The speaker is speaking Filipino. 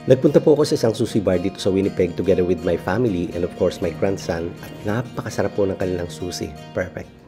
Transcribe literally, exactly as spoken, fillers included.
Nagpunta po ako sa isang sushi bar dito sa Winnipeg together with my family and of course my grandson at napakasarap po ng kanilang sushi. Perfect.